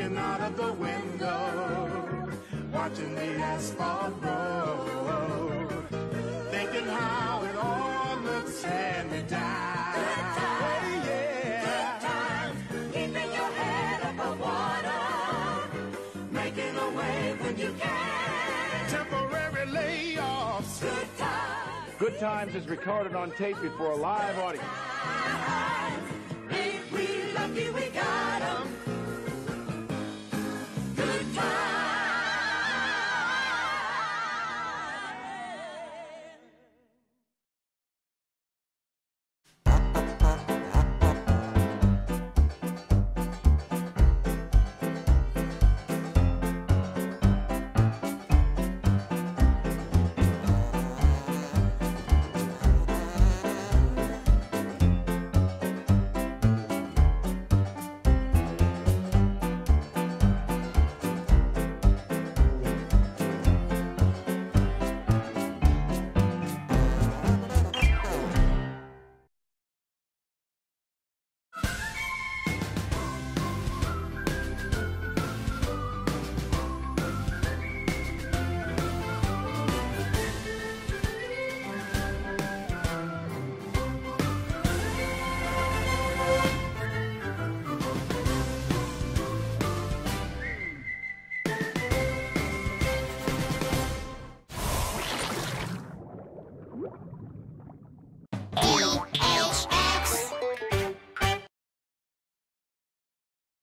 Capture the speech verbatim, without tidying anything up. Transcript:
looking out of the window, watching the asphalt road, thinking how it all looks hand-me-down. Good times, yeah. Good times, keeping your head above water, making a way when you can. Temporary layoffs. Good times. Good Times is recorded on tape before a live audience. Ain't we lucky we got 'em? Good times.